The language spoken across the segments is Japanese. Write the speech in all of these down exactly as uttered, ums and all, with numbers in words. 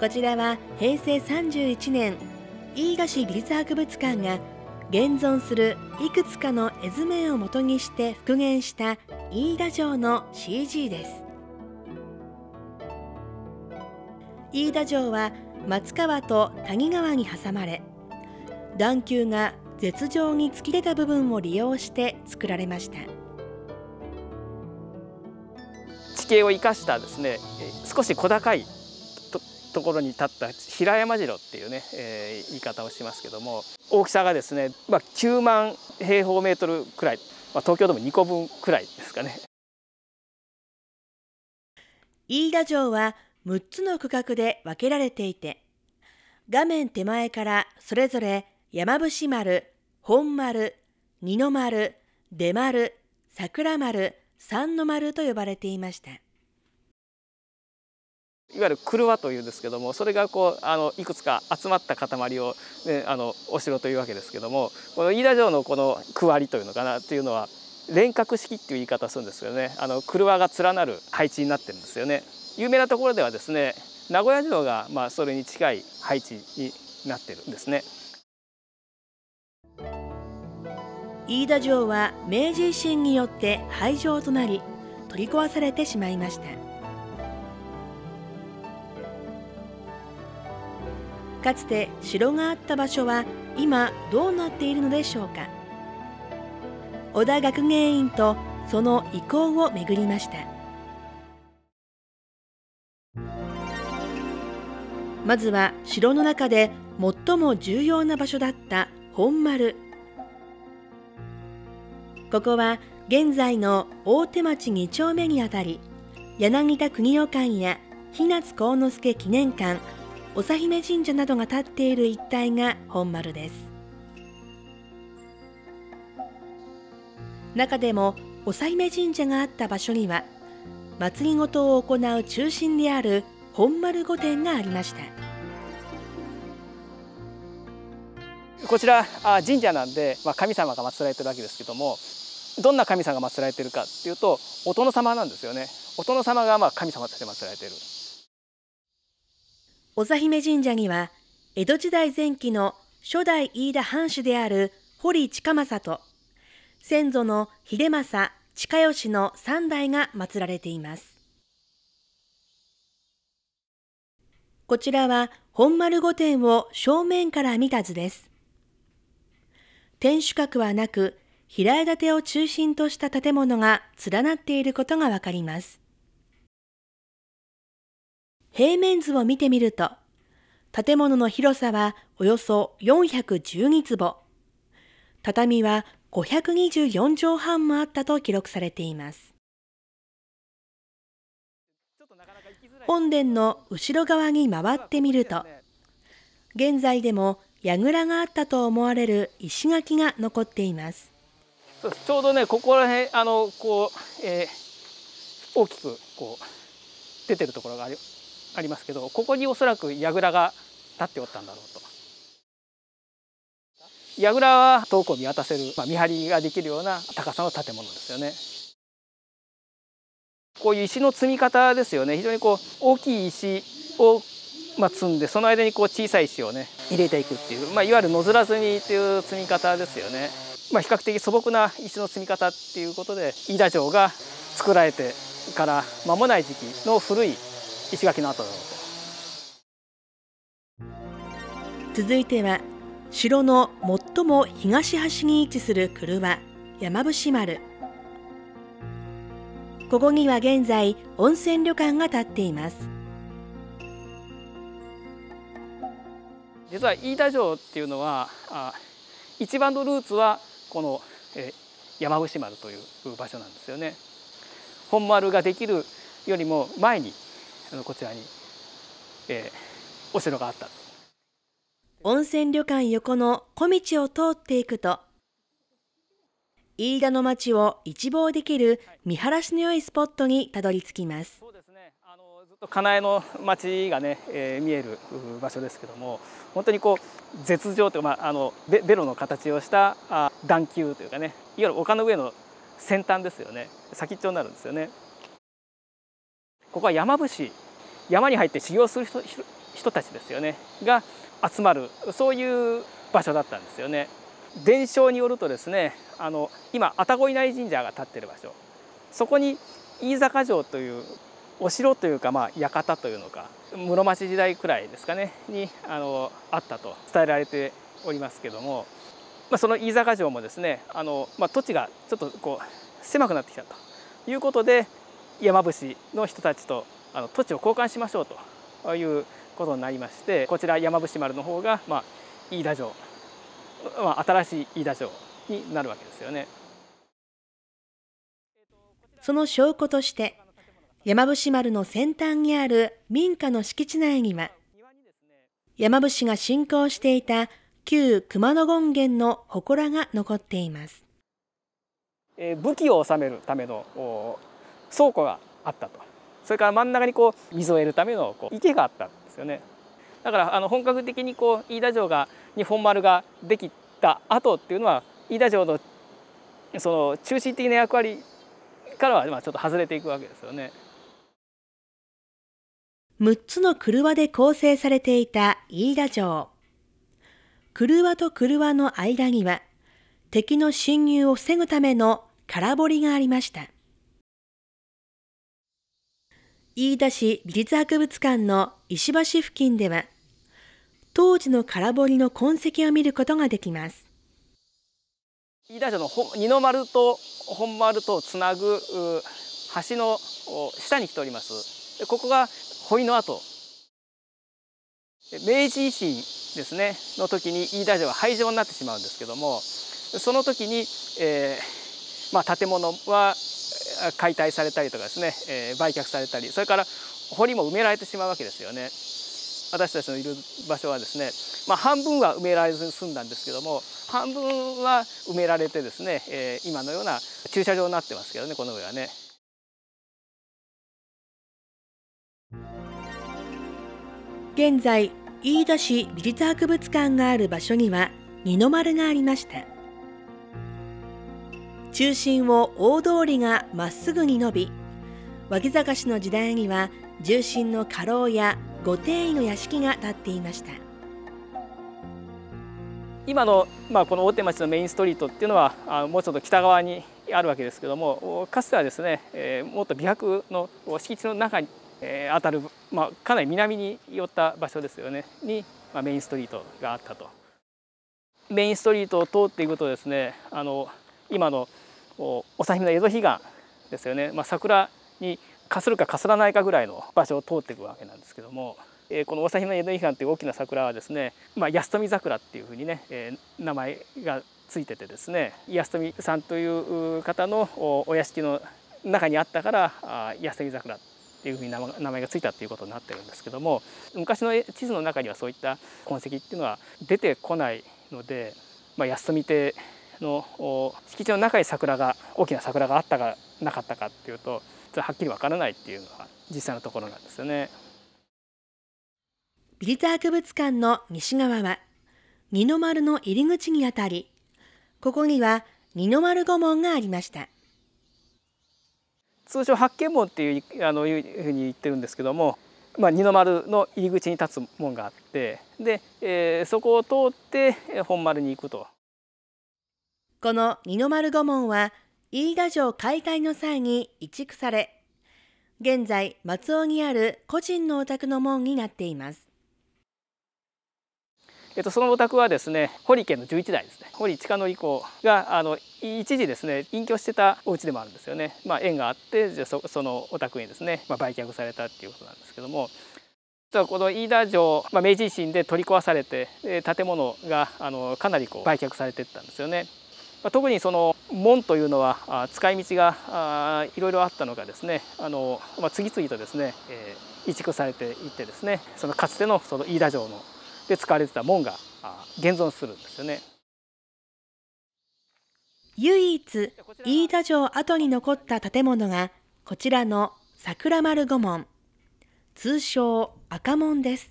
こちらはへいせいさんじゅういちねん、飯田市美術博物館が現存するいくつかの絵図面をもとにして復元した飯田城の シージー です。飯田城は松川と谷川に挟まれ、段丘が絶状に突き出た部分を利用して作られました。 地形を生かしたですね、少し小高いところに立った平山城っていうね、えー、言い方をしますけども、大きさがですね、まあ、きゅうまんへいほうメートルくらい、まあ、東京ドームにこぶんくらいですかね。 飯田城はむっつの区画で分けられていて、画面手前からそれぞれ山伏丸、本丸、二の丸、出丸、桜丸、三の丸と呼ばれていました。 いわゆる廓というんですけども、それがこうあのいくつか集まった塊を、ね、あのお城というわけですけども、この飯田城のこの区割りというのかなというのは連郭式っていう言い方をするんですけどね、あの廓が連なる配置になってるんですよね。有名なところではですね、名古屋城がまあそれに近い配置になってるんですね。 飯田城は明治維新によって廃城となり取り壊されてしまいました。かつて城があった場所は今どうなっているのでしょうか。小田学芸員とその遺構を巡りました。まずは城の中で最も重要な場所だった本丸。ここは現在の大手町にちょうめにあたり、柳田国男館や日夏幸之助記念館、長姫神社などが建っている一帯が本丸です。中でも長姫神社があった場所には、祭りごとを行う中心である本丸御殿がありました。 こちらあ神社なんで、まあ、神様が祀られてるわけですけども、どんな神様が祀られてるかっていうと、お殿様なんですよね。お殿様がまあ神様として祀られている。 長姫神社には江戸時代前期の初代飯田藩主である堀近政と先祖の秀政、親吉のさんだいが祀られています。こちらは本丸御殿を正面から見た図です。天守閣はなく、平屋建てを中心とした建物が連なっていることがわかります。平面図を見てみると、建物の広さはおよそよんひゃくじゅうにつぼ、畳はごひゃくにじゅうよんじょうはんもあったと記録されています。本殿の後ろ側に回ってみると、現在でも櫓があったと思われる石垣が残っています。 ちょうどね、ここら辺あのこう、えー、大きくこう出てるところがありありますけど、ここにおそらく櫓が立っておったんだろうと。櫓は遠くを見渡せる、まあ、見張りができるような高さの建物ですよね。こういう石の積み方ですよね。非常にこう大きい石を、まあ、積んで、その間にこう小さい石をね入れていくっていう、まあ、いわゆる野面積みっていう積み方ですよね。まあ、比較的素朴な石の積み方っていうことで、飯田城が作られてから間もない時期の古い石垣の跡だろうと。続いては城の最も東端に位置する廓、山伏丸。ここには現在温泉旅館が建っています。 実は飯田城っていうのはあ一番のルーツはこの、えー、山伏丸という場所なんですよね。本丸ができるよりも前にあのこちらに、えー、お城があった。 温泉旅館横の小道を通っていくと、飯田の町を一望できる見晴らしの良いスポットにたどり着きます。 そうですね、あのずっと金江の町がね、えー、見える場所ですけども、本当にこう絶状というか、まあ、あの ベ, ベロの形をしたあ段丘というかね、いわゆる丘の上の先端ですよね。先っちょになるんですよね。ここは山伏、山に入って修行する人人たちですよねが集まる、そういう場所だったんですよね。伝承によるとですね、あの今愛宕稲荷神社が建っている場所、そこに飯坂城というお城というか、まあ館というのか室町時代くらいですかねにあのあったと伝えられておりますけども、まあ、その飯坂城もですね、あの、まあ、土地がちょっとこう狭くなってきたということで、山伏の人たちとあの土地を交換しましょうということになりまして、こちら山伏丸の方が、まあ、飯田城、まあ、新しい飯田城になるわけですよね。 その証拠として山伏丸の先端にある民家の敷地内には、山伏が信仰していた旧熊野権現の祠が残っています。 えー、武器を収めるための倉庫があったと、それから真ん中にこう水を得るためのこう池があったんですよね。だからあの本格的にこう飯田城がに本丸ができた後っていうのは、飯田城のその中心的な役割からはまあちょっと外れていくわけですよね。 むっつの廓で構成されていた飯田城。廓と廓の間には敵の侵入を防ぐための空堀がありました。飯田市美術博物館の石橋付近では、当時の空堀の痕跡を見ることができます。 飯田城の二の丸と本丸とをつなぐ橋の下に来ております。ここが堀の跡、明治維新ですねの時に飯田城は廃城になってしまうんですけども、その時に、えーまあ、建物は解体されたりとかですね、えー、売却されたり、それから堀も埋められてしまうわけですよね。私たちのいる場所はですね、まあ、半分は埋められずに済んだんですけども、半分は埋められてですね、えー、今のような駐車場になってますけどね、この上はね。 現在、飯田市美術博物館がある場所には二の丸がありました。中心を大通りがまっすぐに伸び、脇坂市の時代には重臣の家老や御殿医の屋敷が建っていました。 今の、まあ、この大手町のメインストリートっていうのはあもうちょっと北側にあるわけですけども、かつてはですね、えー、もっと美白の敷地の中に、えー、当たる、まあ、かなり南に寄った場所ですよねに、まあ、メインストリートがあったと。メインストリートを通っていくとですね、あの今の長姫の江戸彼岸ですよね、まあ、桜にかするかかすらないかぐらいの場所を通っていくわけなんですけども、えー、この長姫の江戸彼岸という大きな桜はですね、まあ、安富桜っていうふうにね、えー、名前がついててですね、安富さんという方のお屋敷の中にあったからあ安富桜っていうふうに名前がついたっていうことになってるんですけども、昔の地図の中にはそういった痕跡っていうのは出てこないので、まあ、安富邸の敷地の中に桜が大きな桜があったかなかったかっていうとはっきりわからないっていうのが実際のところなんですよね。 美術博物館の西側は二の丸の入り口にあたり、ここには二の丸御門がありました。 通称八犬門っていうあのいうふうに言ってるんですけども、まあ、二の丸の入り口に立つ門があって、で、えー、そこを通って本丸に行くと。 この二の丸御門は飯田城解体の際に移築され、現在松尾にある個人のお宅の門になっています。 えっと、そのお宅はですね、堀家のじゅういちだいですね、堀近則公があの一時ですね隠居してたお家でもあるんですよね。まあ、縁があってじゃ そ, そのお宅にですね、まあ、売却されたっていうことなんですけども、実はこの飯田城、まあ、明治維新で取り壊されて建物があのかなりこう売却されていったんですよね。特にその門というのは使い道がいろいろあったのがですね、あの、まあ、次々とですね、えー、移築されていってですね、そのかつてのその飯田城ので使われてた門が現存するんですよね。 唯一飯田城跡に残った建物がこちらの桜丸御門、通称赤門です。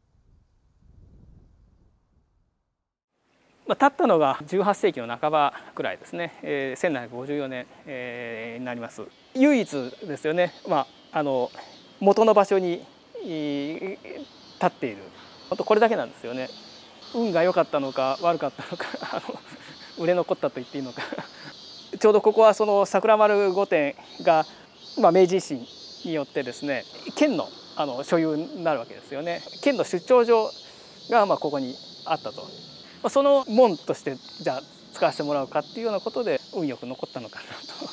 まあ、建ったのがじゅうはっせいきの半ばくらいですね、えー、せんななひゃくごじゅうよねん、えー、になります。唯一ですよね、まあ、あの元の場所に立っている、本当これだけなんですよね。運が良かったのか悪かったのかあの売れ残ったと言っていいのかちょうどここはその桜丸御殿が、まあ、明治維新によってですね県のあの所有になるわけですよね。県の出張所がまあここにあったと、まあ、その門としてじゃあ使わせてもらうかっていうようなことで運よく残ったのかなと。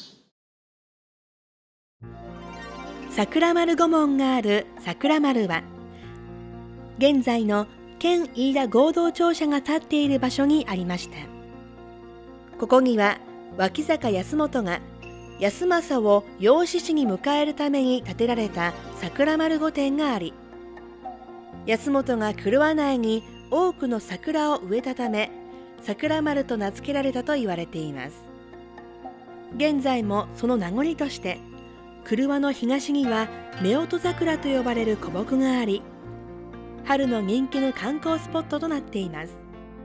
桜丸御門がある桜丸は現在の県飯田合同庁舎が建っている場所にありました。ここには脇坂安元が康政を養子に迎えるために建てられた桜丸御殿があり、安元が曲輪内に多くの桜を植えたため桜丸と名付けられたと言われています。現在もその名残として曲輪の東には夫婦桜と呼ばれる古木があり、春の人気の観光スポットとなっています。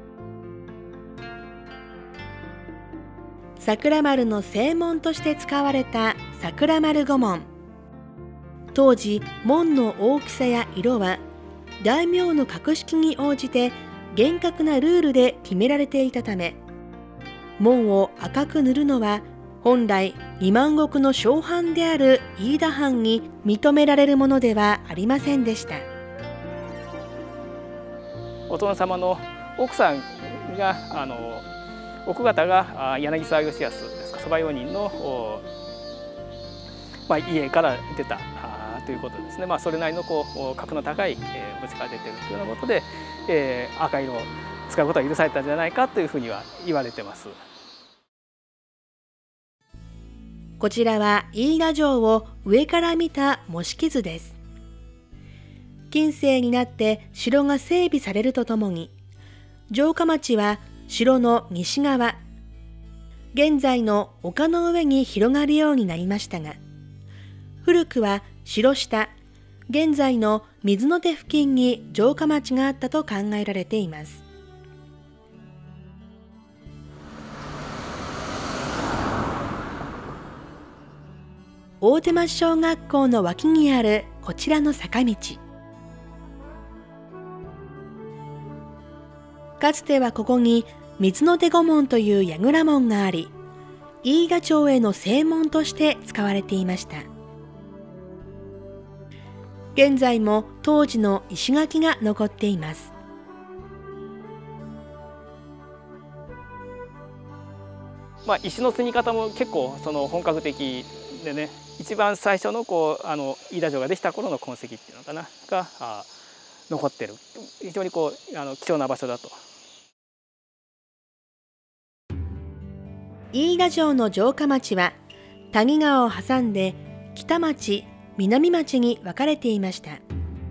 桜丸の正門として使われた桜丸御門。当時門の大きさや色は大名の格式に応じて厳格なルールで決められていたため、門を赤く塗るのは本来にまん石の小藩である飯田藩に認められるものではありませんでした。 お殿様の奥さんがあの奥方が柳沢義康ですか、側用人の、まあ、家から出たということですね。まあ、それなりのこう格の高い武士から出てるというようなことで、えー、赤色を使うことが許されたんじゃないかというふうには言われてます。 こちらは飯田城を上から見た模式図です。近世になって城が整備されるとともに、城下町は城の西側、現在の丘の上に広がるようになりましたが、古くは城下、現在の水の手付近に城下町があったと考えられています。大手町小学校の脇にあるこちらの坂道。かつてはここに水の手御門という櫓門があり、飯田町への正門として使われていました。現在も当時の石垣が残っています。 まあ、石の積み方も結構その本格的でね、一番最初のこうあの飯田城ができた頃の痕跡っていうのかながあ残ってる、非常にこうあの貴重な場所だと。 飯田城の城下町は谷川を挟んで北町、南町に分かれていました。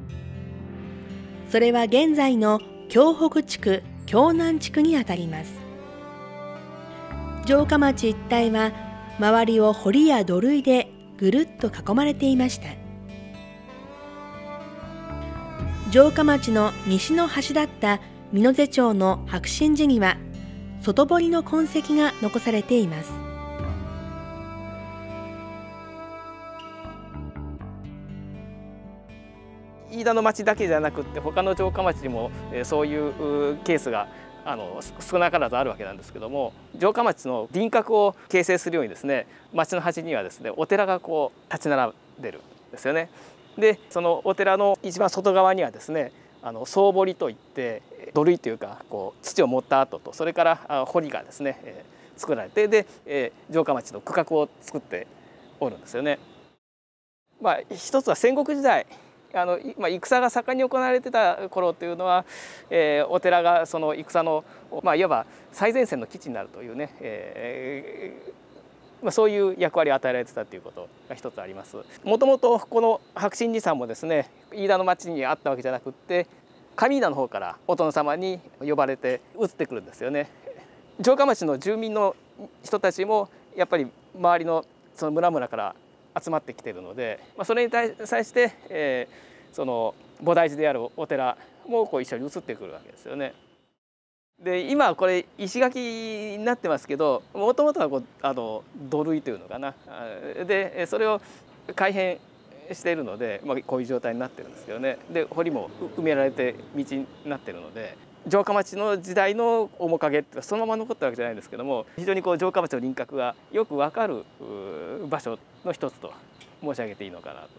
それは現在の京北地区、京南地区にあたります。城下町一帯は周りを堀や土塁でぐるっと囲まれていました。城下町の西の端だった美濃瀬町の白真寺には外堀の痕跡が残されています。 飯田の町だけじゃなくって他の城下町にもそういうケースがあの少なからずあるわけなんですけども、城下町の輪郭を形成するようにですね、町の端にはですねお寺がこう立ち並んでるんですよね。でそのお寺の一番外側にはですねあの総堀といって土塁というかこう土を盛った後と、それから堀がですね、えー、作られて、で、えー、城下町の区画を作っておるんですよね。まあ、一つは戦国時代あの、まあ、戦が盛んに行われてた頃というのは、えー、お寺がその戦の、まあ、いわば最前線の基地になるというね、えーまあ、そういう役割を与えられてたということが一つあります。もともとこの白真寺さんもですね飯田の町にあったわけじゃなくって、上飯田の方からお殿様に呼ばれて移ってくるんですよね。城下町の住民の人たちもやっぱり周りのその村々から集まってきているので、まあ、それに対して、えー、その菩提寺であるお寺もこう一緒に移ってくるわけですよね。で今これ石垣になってますけど、もともとはこうあの土塁というのかなでそれを改変しているので、まあ、こういう状態になってるんですけどね。で堀も埋められて道になってるので、城下町の時代の面影ってそのまま残ったわけじゃないんですけども、非常にこう城下町の輪郭がよくわかる場所の一つと申し上げていいのかなと。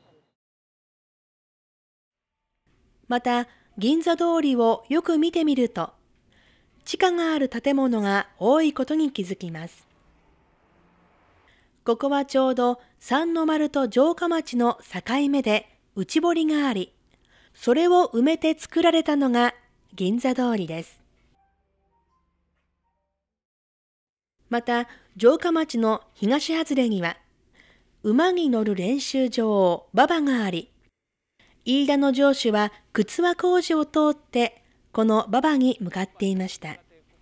また銀座通りをよく見てみると、地下がある建物が多いことに気づきます。ここはちょうど三の丸と城下町の境目で内堀があり、それを埋めて作られたのが銀座通りです。また城下町の東外れには馬に乗る練習場馬場があり、飯田の城主は靴輪工事を通ってこの馬場に向かっていました。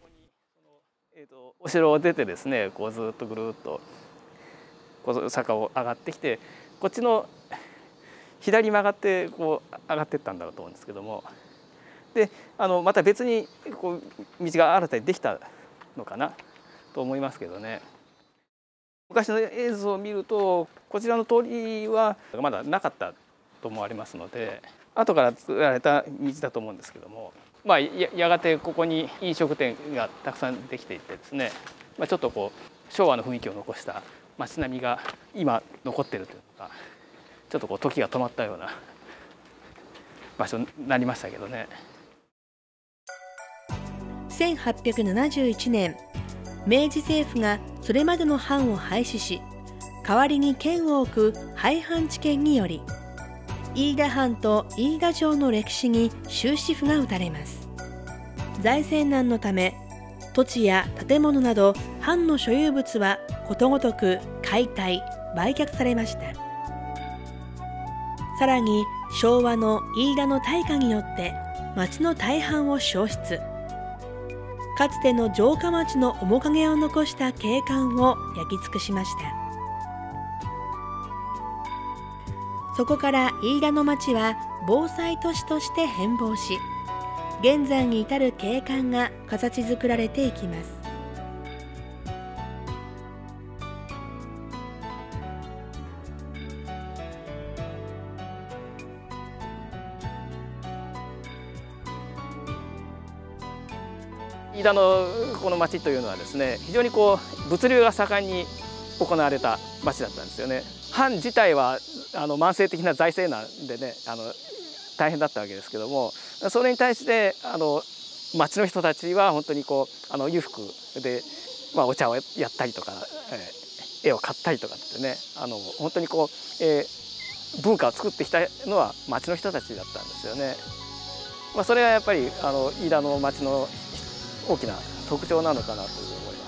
お城を出てですね、こうずっとぐるっとこう坂を上がってきて、こっちの左に曲がってこう上がっていったんだろうと思うんですけども、であのまた別にこう道が新たにできたのかなと思いますけどね。昔の映像を見るとこちらの通りはまだなかったと思われますので、後から作られた道だと思うんですけども、まあ、や, やがてここに飲食店がたくさんできていってですね、まあ、ちょっとこう昭和の雰囲気を残した街並みが今残っているというか、ちょっとこう時が止まったような場所になりましたけどね。 せんはっぴゃくななじゅういちねん、明治政府がそれまでの藩を廃止し、代わりに県を置く廃藩置県により、飯田藩と飯田城の歴史に終止符が打たれます。財政難のため、土地や建物など藩の所有物はことごとく解体・売却されました。さらに昭和の飯田の大火によって町の大半を焼失。かつての城下町の面影を残した景観を焼き尽くしました。そこから飯田の町は防災都市として変貌し、現在に至る景観が形作られていきます。 飯田のこの町というのはですね、非常にこう物流が盛んに行われた町だったんですよね。藩自体はあの慢性的な財政難でね、あの大変だったわけですけども、それに対してあの町の人たちは本当にこうあの裕福で、まあ、お茶をやったりとか、えー、絵を買ったりとかってね、あの本当にこう、えー、文化を作ってきたのは町の人たちだったんですよね。まあ、それはやっぱりあの飯田の町の大きな特徴なのかなと思います。